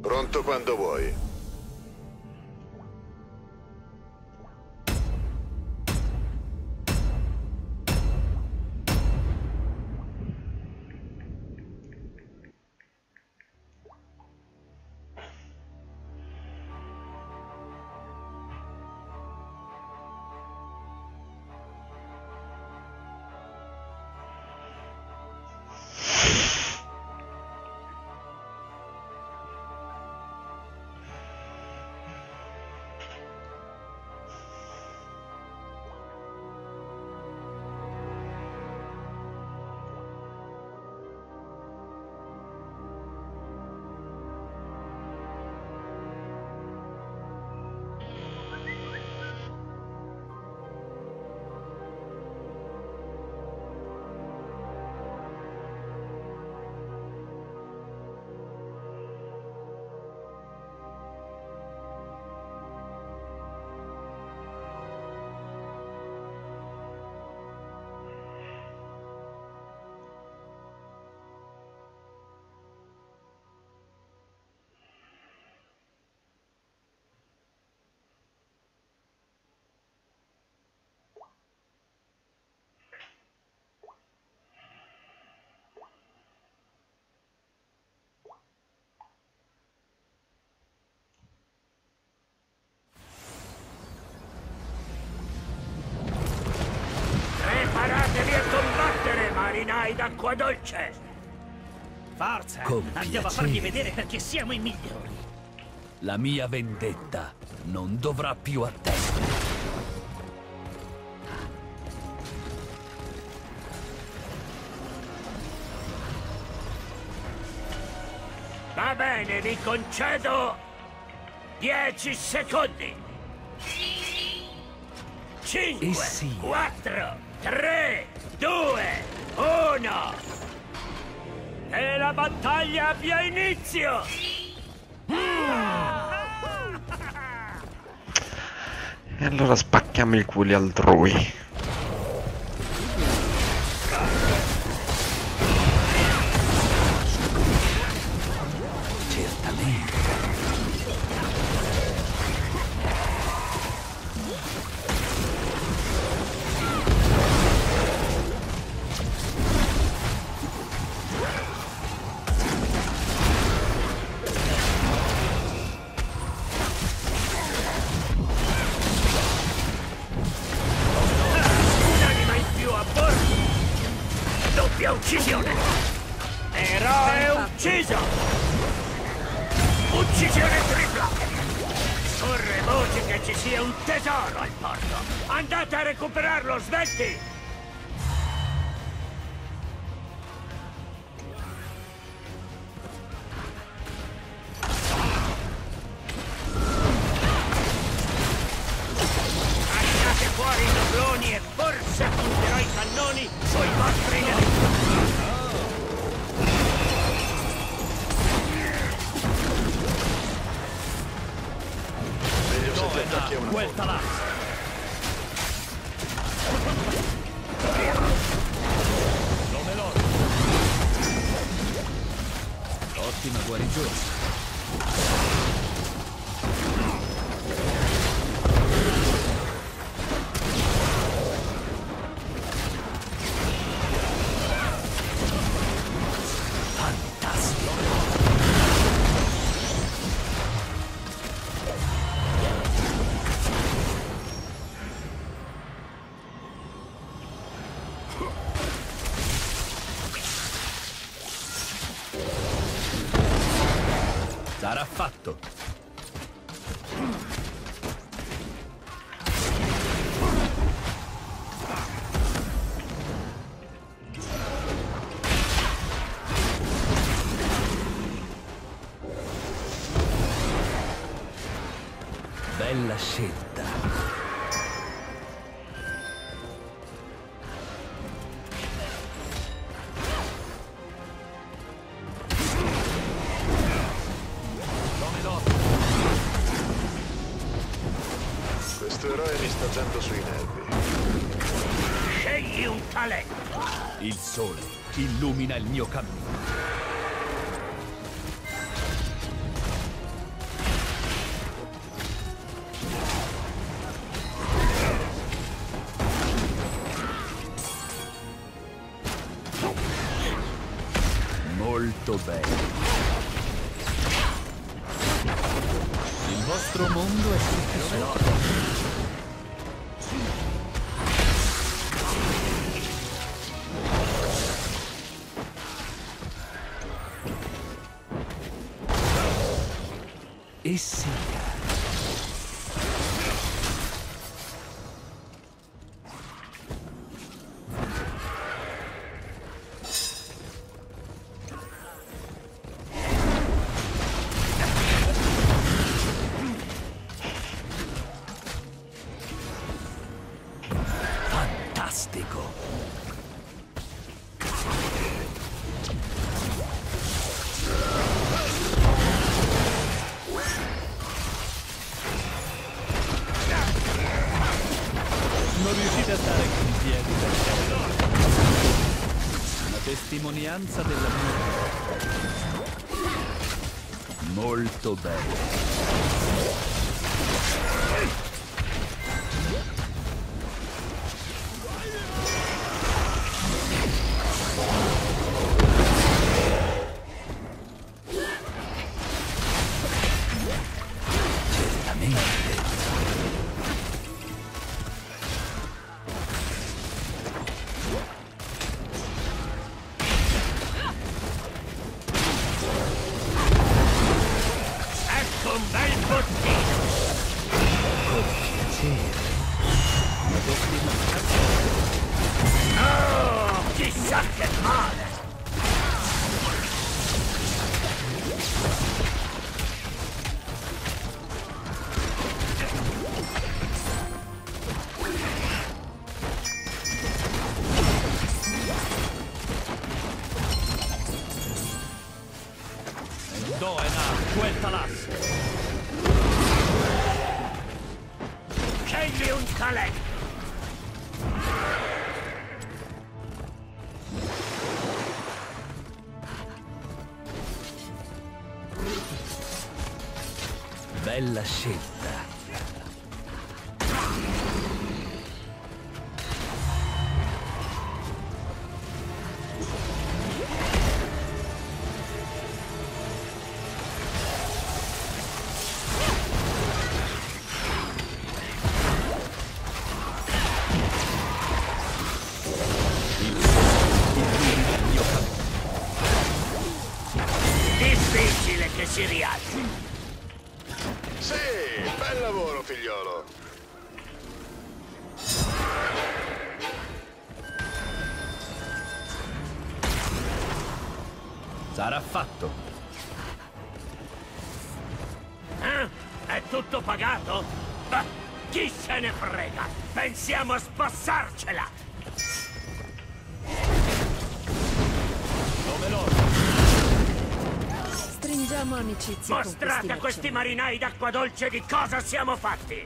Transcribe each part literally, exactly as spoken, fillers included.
Pronto quando vuoi. Preparatevi a combattere, marinai d'acqua dolce! Forza! Con Andiamo a piacere. fargli vedere perché siamo i migliori! La mia vendetta non dovrà più attendere. Va bene, vi concedo dieci secondi. Cinque, E sì. quattro, tre, due, uno. E la battaglia abbia inizio! E allora spacchiamo i culi altrui. Certamente. Un'anima in più a bordo! Doppia uccisione! Eroe ucciso! Uccisione tripla! Corre voce che ci sia un tesoro al porto! Andate a recuperarlo, Svetti! Lasciate fuori i dobloni e forse punterò i cannoni sui vostri nemici! Meglio se ti attacchi a una Vuelta là! Come loro. Ottima guarigione. Fantastico. Sarà fatto. Bella scelta. Questo eroe mi sta dando sui nervi. Scegli un talento! Il sole illumina il mio cammino. Molto bene. Il vostro mondo è tutto sotto. E sia. Fantastico. Non riuscite a stare in piedi per caso. Una testimonianza della mia. Molto bene. Ecco un bel bottino! Oh, chissà che male! Doena, queltalas. Scegli un talento! Bella scelta. Difficile che si rialzi! Sì, bel lavoro, figliolo. Sarà fatto. Eh? È tutto pagato? Beh, chi se ne frega? Pensiamo a spassarcela! Come loro. Stringiamo amicizia con Mostrate a questi mercenari. marinai d'acqua dolce di cosa siamo fatti!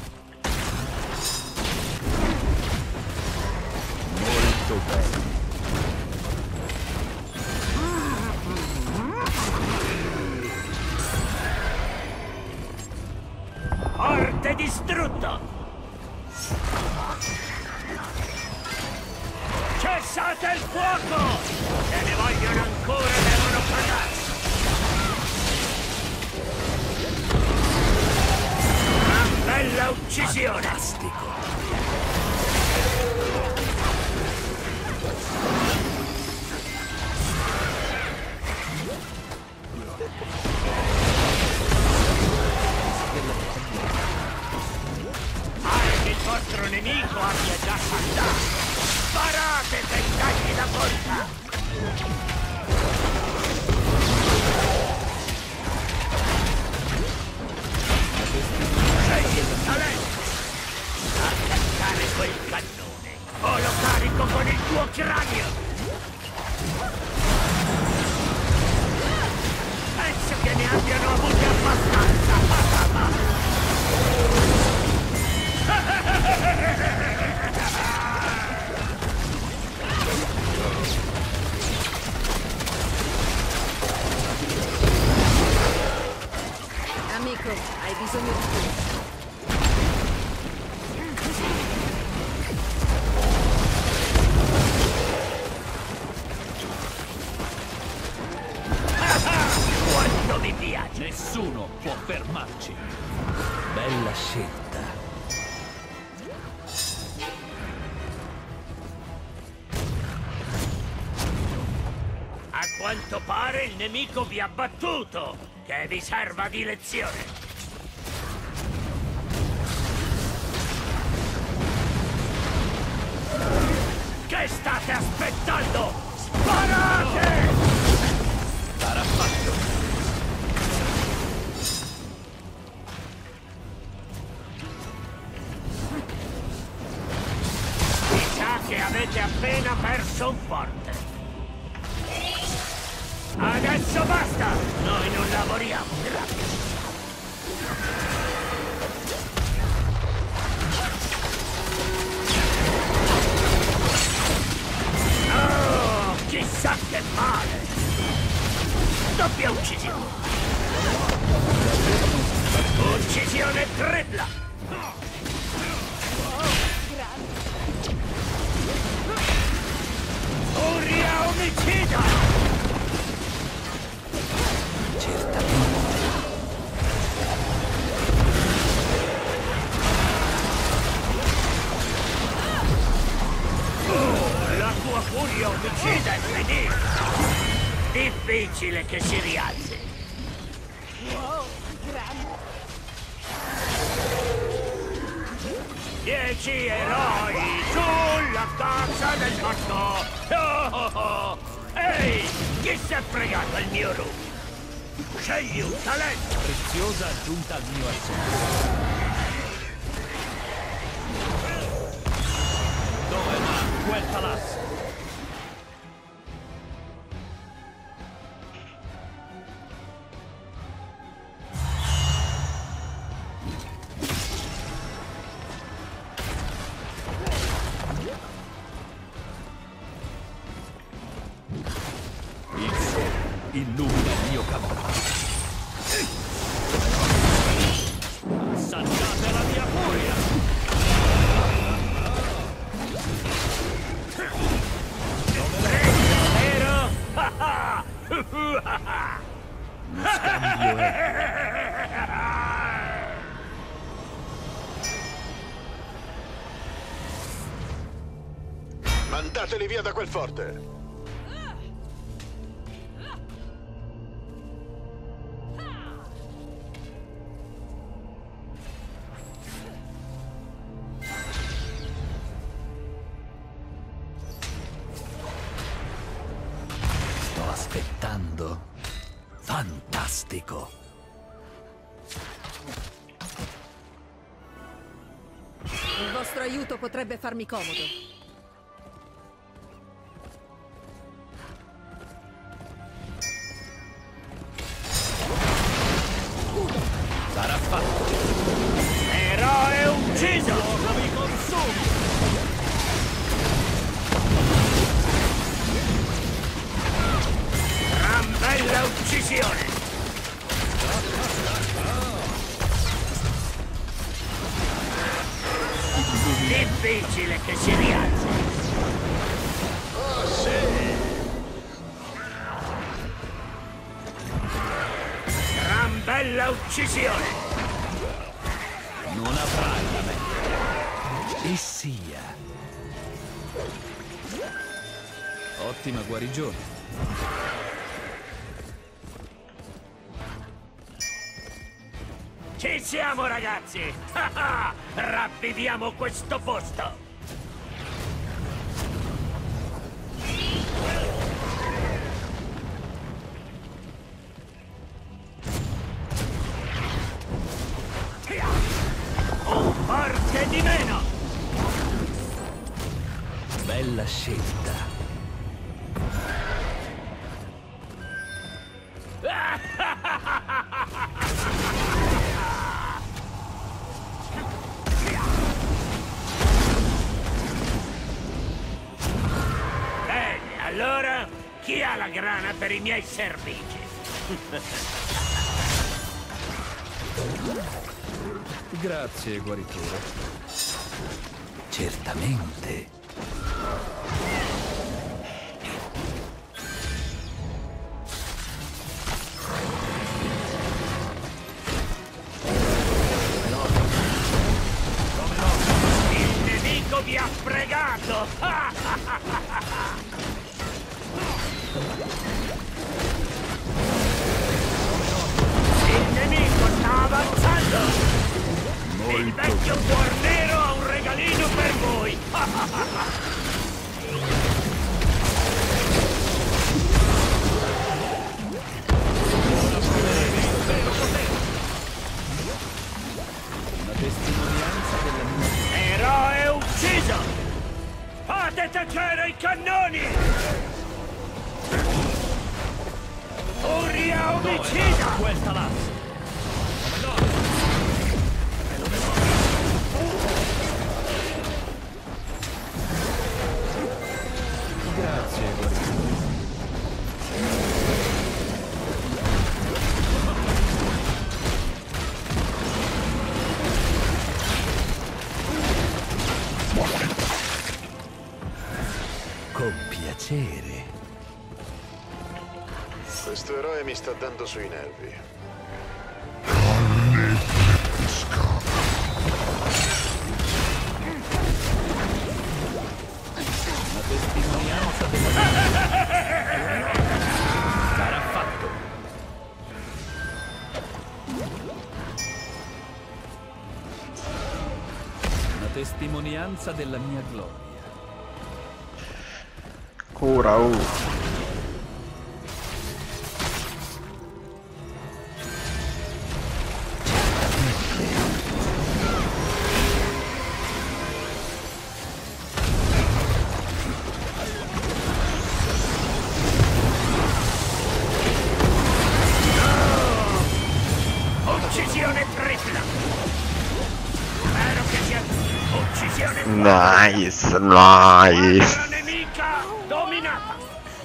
Molto bene. Forte distrutto! Cessate il fuoco! Se ne vogliono ancora devono pagare! Una bella uccisione! Fantastico. Pare che il vostro nemico abbia già saltato! Sparate, tentagli da volta! Scegli il talento! Attaccare quel cannone! O lo carico con il tuo cranio! Penso che ne abbiano avute abbastanza! Amico, hai bisogno di te. scelta. A quanto pare il nemico vi ha battuto, che vi serva di lezione. Che state aspettando? Sparate! Sarà fatto. Mi sa che avete appena perso un forte. Adesso basta! Noi non lavoriamo gratis. Oh, chissà che male! Doppia uccisione! Uccisione tripla! Furia omicida! La tua furia omicida è finita! Difficile che si rialzi! Dieci eroi sulla caccia del matto! Oh, oh, oh. Ehi! Chi si è fregato il mio room? Scegli un talento! Preziosa aggiunta al mio arsenale. Dove va quel palazzo? Il sole illumina il mio cavallo. Assaggiate la mia furia! Vero? Lo scambio è... Mandateli via da quel forte! Sto aspettando. Fantastico. Il vostro aiuto potrebbe farmi comodo. Sarà fatto. Eroe ucciso! Mi consumi. Gran bella uccisione! Difficile che si rialzi! Oh, sì! Gran bella uccisione! Non avrai la mente. E sia. Ottima guarigione. Ci siamo, ragazzi! Ravviviamo questo posto! Un forte di meno! Bella scelta. Bene, allora, chi ha la grana per i miei servigi? Grazie, guaritore. Certamente. Il nemico sta avanzando! Il vecchio fornero ha un regalino per voi! Una testimonianza della mia... Eroe ucciso! Fate tacere i cannoni! Furia omicida! Questa lanza! Grazie, guardiano. Con piacere. Questo eroe mi sta dando sui nervi. Una testimonianza della... Sarà fatto. Una testimonianza della mia gloria. Cura, uh. Uccisione tripla! Spero che sia uccisione Nice, nice. Squadra nemica dominata!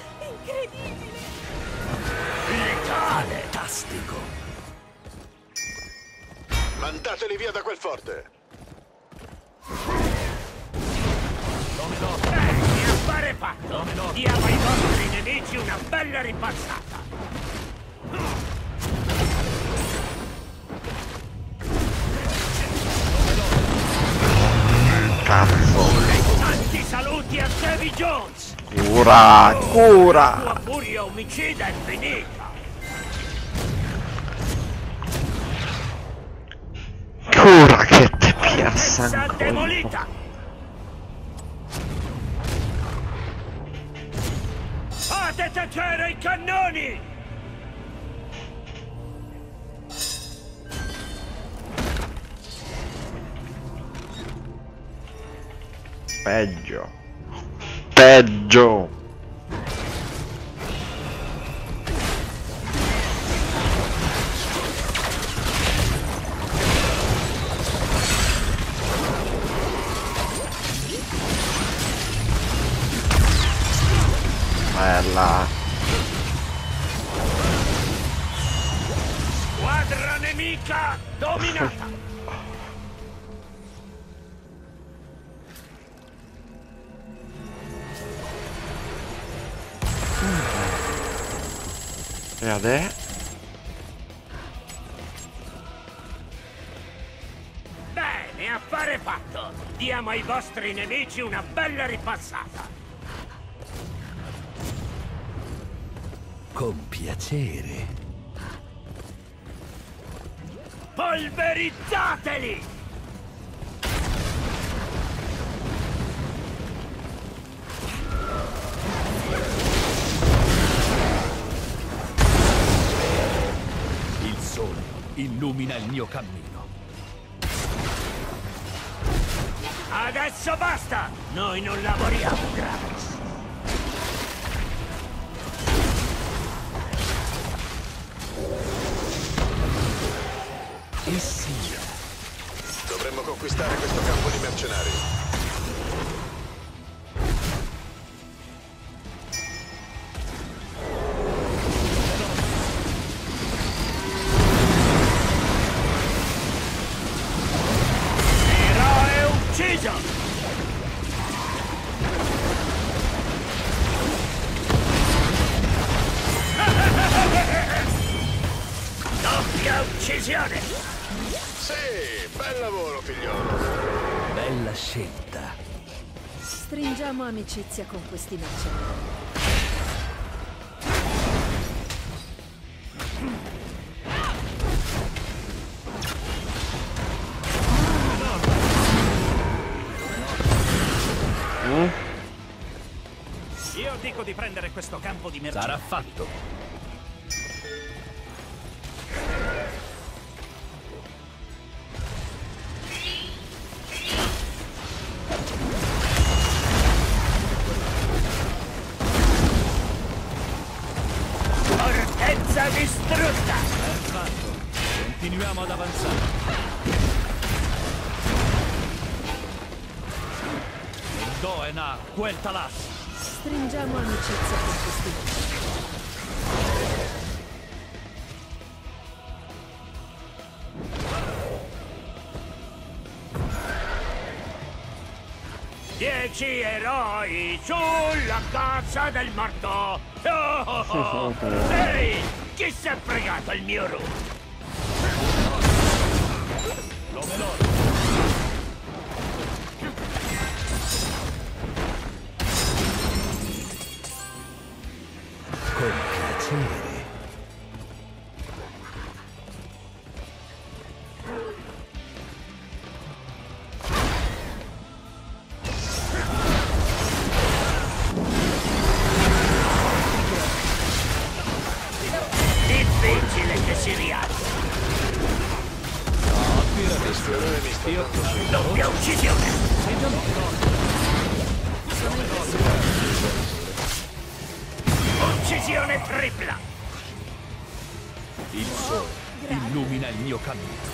Letale! Fantastico. Mandateli via da quel forte! Bene, affare fatto! Diamo ai vostri nemici una bella ripassata! Cazzo. Tanti saluti a Davy Jones! Cura, La cura. tua furia omicida è finita! Cura che ti piazza Essa ancora. demolita! Fate tacere i cannoni! Peggio. Peggio. Bella. Squadra nemica dominata! E adesso? Bene, affare fatto! Diamo ai vostri nemici una bella ripassata! Con piacere. Polverizzateli! Il sole illumina il mio cammino. Adesso basta! Noi non lavoriamo gratis! E sia. Dovremmo conquistare questo campo di mercenari. Eroe ucciso! Doppia uccisione! Sì, bel lavoro, figliolo. Bella scelta. Stringiamo amicizia con questi mercenari. Io dico di prendere questo campo di merce. Sarà fatto. Fortezza distrutta! Ben fatto. Continuiamo ad avanzare. Doena, quel talas. Stringiamo amicizia con questi mercenari. Dieci eroi sulla caccia del morto! Oh, oh, oh. Ehi! Chi si è fregato il mio ru? Con piacere. Difficile che si rialzi! Questo eroe mi sta dando sui nervi. Doppia uccisione! Uccisione tripla! Il sole illumina il mio cammino.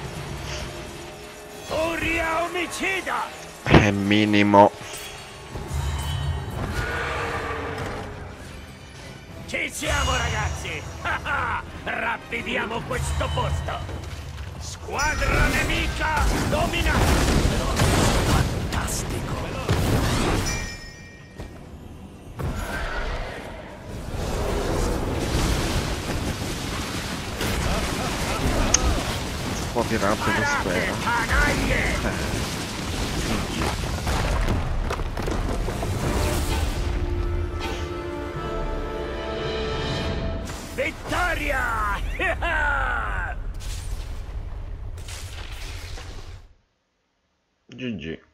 Furia omicida! È minimo. Ci siamo ragazzi! Rapidiamo questo posto! Squadra nemica dominata! Fantastico. Un po' di rapido Parate, spero. canaglie! Vittoria! G G.